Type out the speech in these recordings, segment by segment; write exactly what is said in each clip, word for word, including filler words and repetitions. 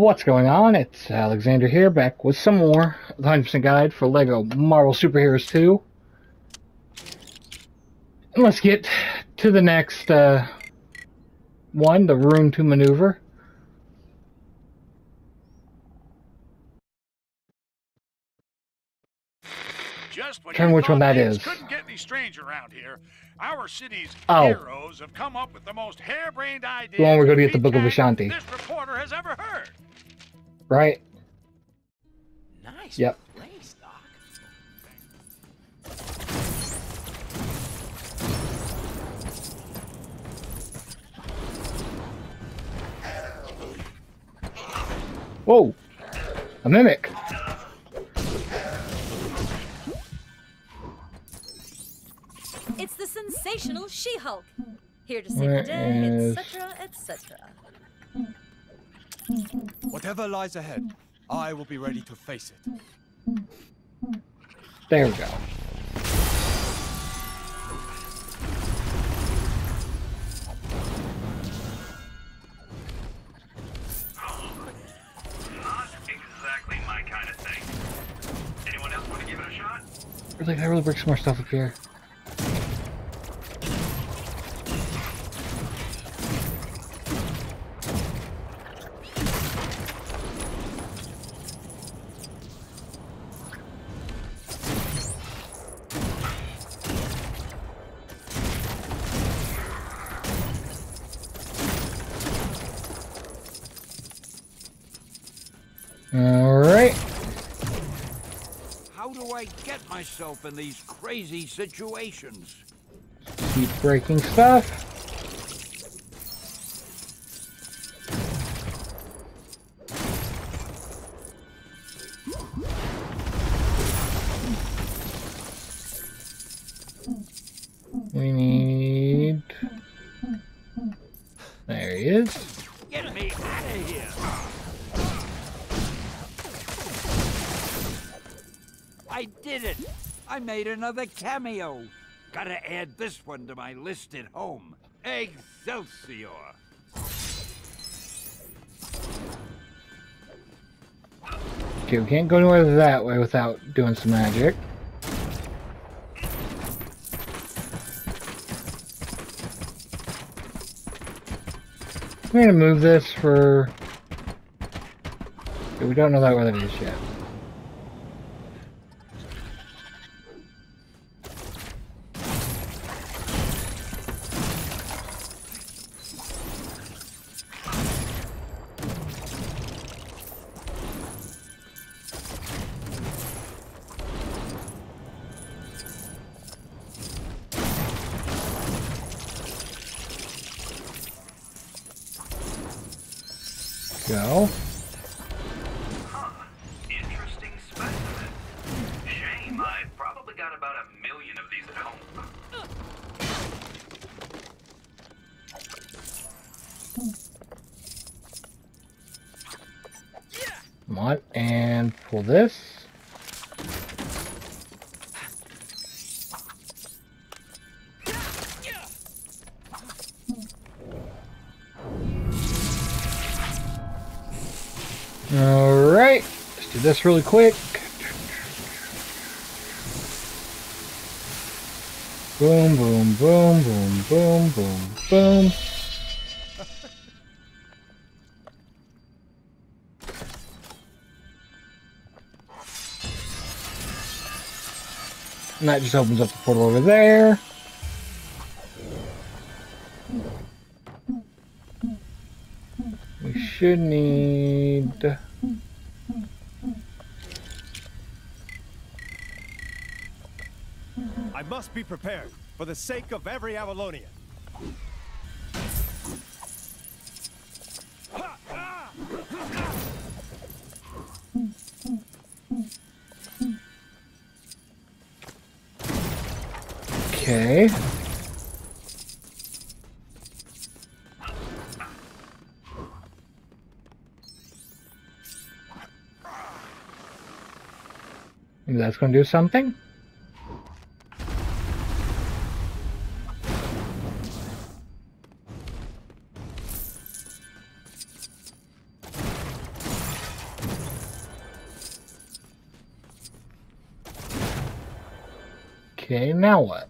What's going on? It's Alexander here, back with some more the one hundred percent Guide for LEGO Marvel Superheroes two. And let's get to the next uh, one, the Room to Maneuver. Just when Turn you which one that things is. Couldn't get any strange around here. Our city's Oh. heroes have come up with the most harebrained idea. The one we're to going to get the defeat Book of Kang Ashanti. This reporter has ever heard. Right? Nice Yep. place, Doc. Whoa! A mimic! It's the sensational She-Hulk, here to save Where the day, is- et cetera, et cetera. Whatever lies ahead, I will be ready to face it. There we go. Not exactly my kind of thing. Anyone else want to give it a shot? Really, can I really bring some more stuff up here? Alright. How do I get myself in these crazy situations? Keep breaking stuff. We need... There he is. Get me out of here! I did it! I made another cameo! Gotta add this one to my list at home. Excelsior! Okay, we can't go anywhere that way without doing some magic. I'm gonna move this for... Okay, we don't know that where that is yet. Go. Huh. Interesting specimen. Shame, I've probably got about a million of these at home. Come on, and pull this. Alright, let's do this really quick. Boom, boom, boom, boom, boom, boom, boom. And that just opens up the portal over there. We should need... I must be prepared for the sake of every Avalonian. Okay. Maybe that's going to do something. Okay, now what?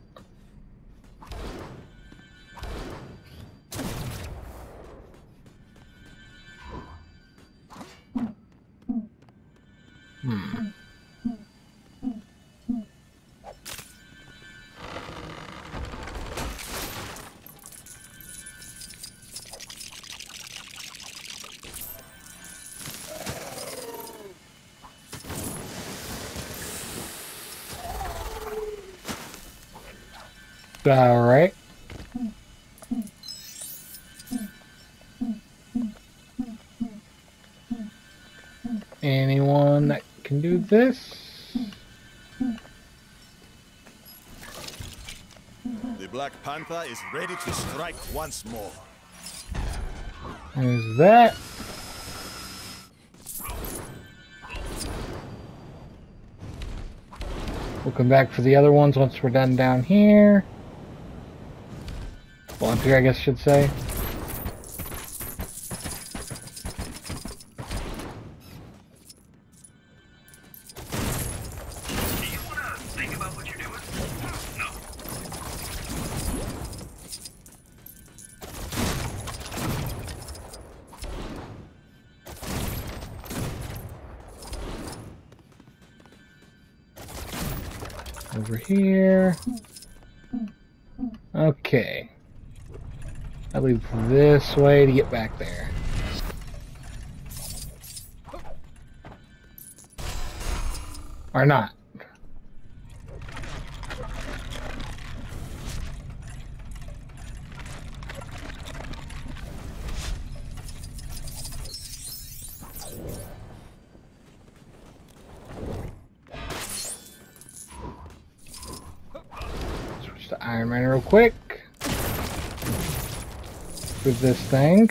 Hmm. All right. Anyone that can do this? The Black Panther is ready to strike once more. There's that. We'll come back for the other ones once we're done down here. Well, up here, I guess I should say. Do you want to think about what you're doing? No. Over here. Okay. I leave this way to get back there. Or not. Switch to Iron Man real quick. With this thing.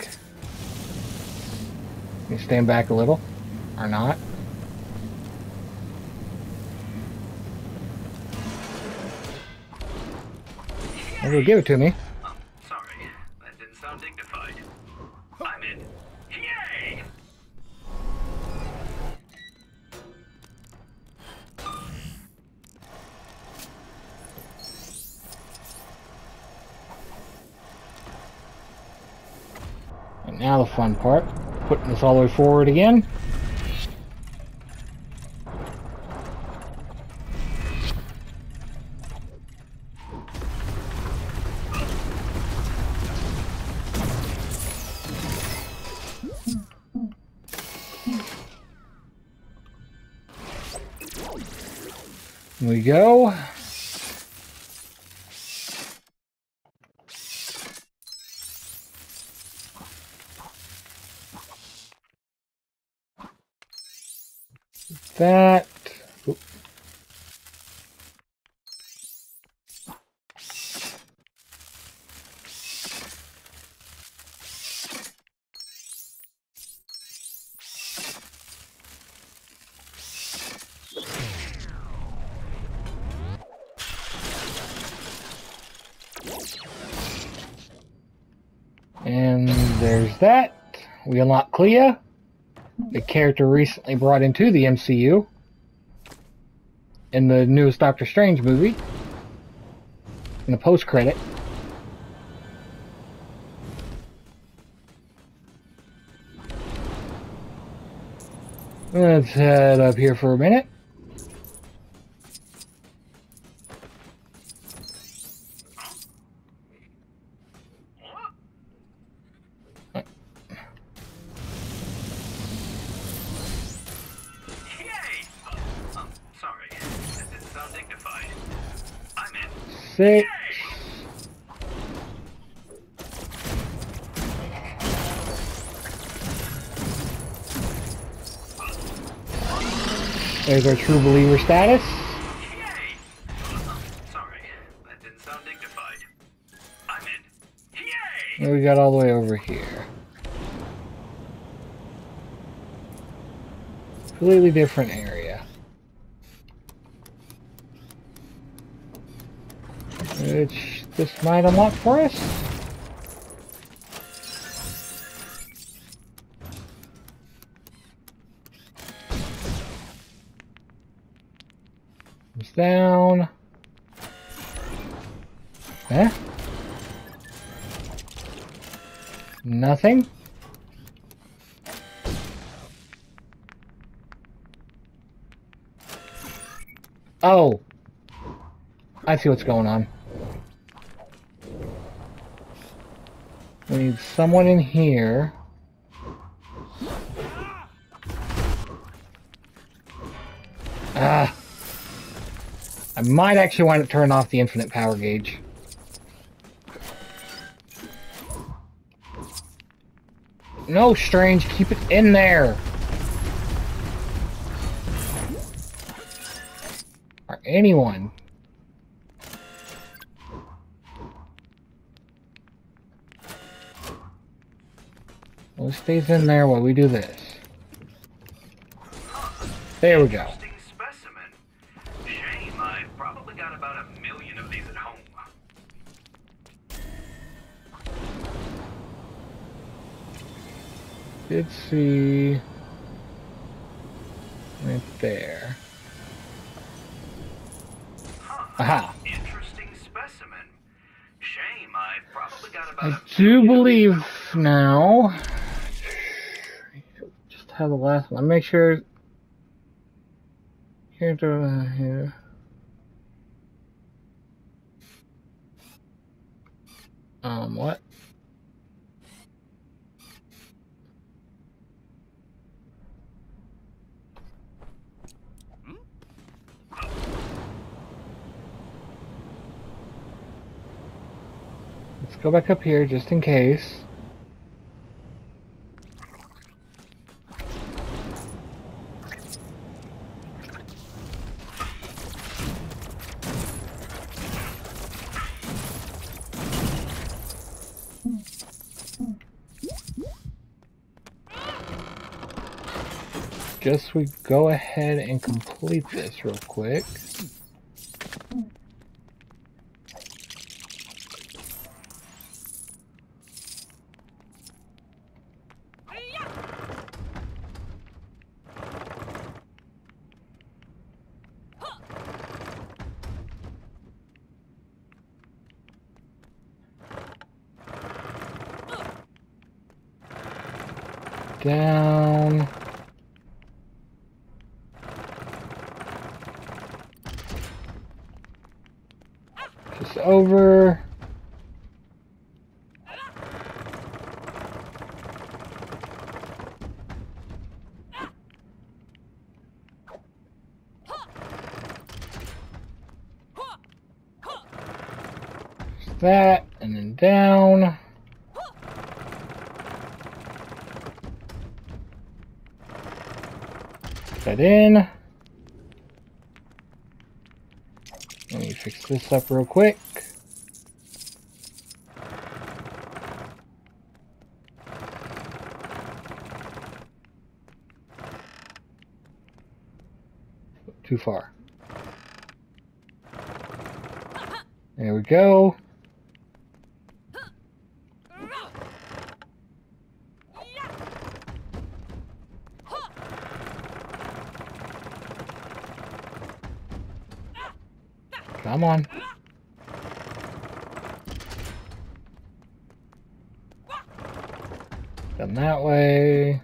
You stand back a little, or not. Well, give it to me. Oh, sorry. That didn't sound dignified. I'm in. Yay! And now the fun part, putting this all the way forward again. Here we go. That. Oop. And there's that. We unlock Clea, the character recently brought into the M C U in the newest Doctor Strange movie, in the post-credit. Let's head up here for a minute. Six. There's our true believer status. Yay! Sorry, that didn't sound dignified. I'm in. Yay! And we got all the way over here. Completely different area. Which this might unlock for us. Comes down. Huh? Nothing? Oh. I see what's going on. We need someone in here. Ah. I might actually want to turn off the infinite power gauge. No, Strange, keep it in there. Or anyone. Well, it stays in there while we do this. There we go. Interesting specimen. Shame, I've probably got about a million of these at home. Did see right there. Huh. Aha. Interesting specimen. Shame, I've probably got about I a do million of believe these at home. now. Just have the last one. Make sure. Here to uh, here. Um, what? Let's go back up here just in case. Guess we go ahead and complete this real quick. Down. Just over. Just that, and then down. That in. Let me fix this up real quick. Too far. There we go. Come on. Done that way.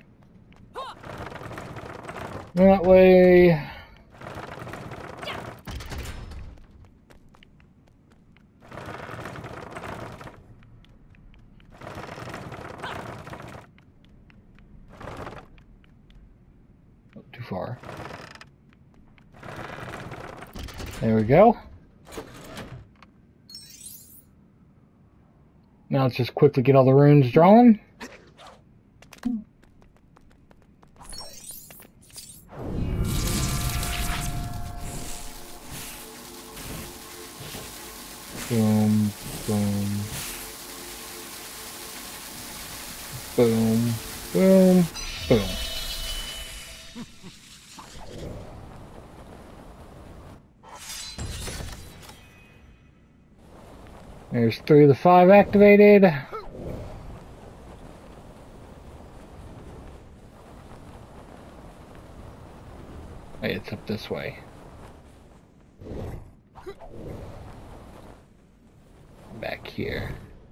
That way. Too far. There we go. Now let's just quickly get all the runes drawn. Boom, boom. Boom, boom, boom. There's three of the five activated. Wait, it's up this way. here.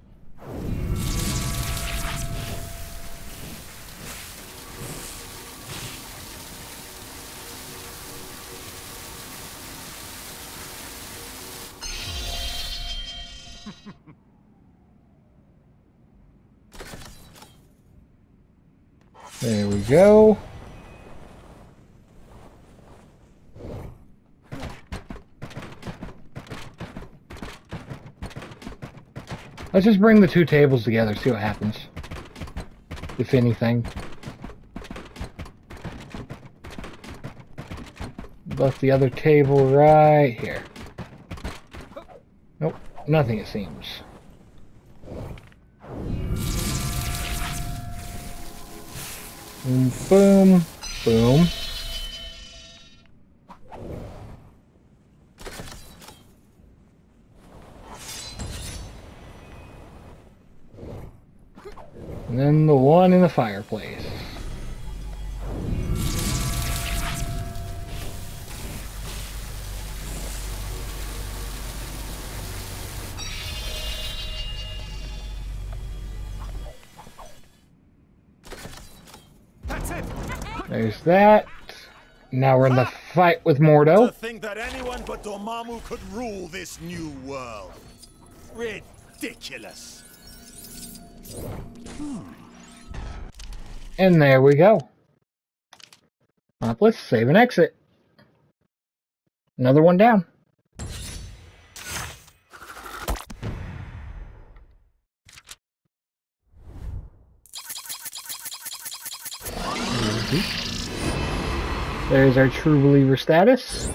There we go. Let's just bring the two tables together, see what happens. If anything. Left the other table right here. Nope, nothing it seems. Boom, boom, boom. And then the one in the fireplace. That's it. There's that. Now we're in the fight with To Mordo. think that anyone but Dormammu could rule this new world. Ridiculous. And there we go. Uh, let's save and exit. Another one down. There's our true believer status.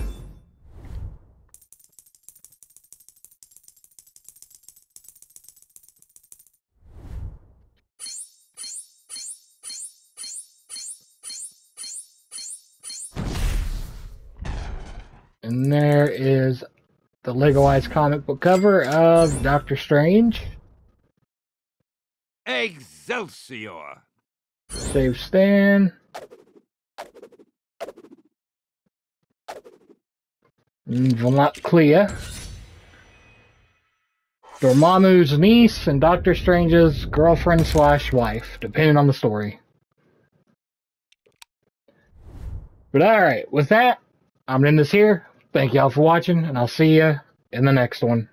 And there is the Lego Eyes comic book cover of Doctor Strange. Excelsior! Save Stan. Vonat Clea. Dormammu's niece and Doctor Strange's girlfriend slash wife, depending on the story. But alright, with that, I'm gonna end this here. Thank y'all for watching, and I'll see you in the next one.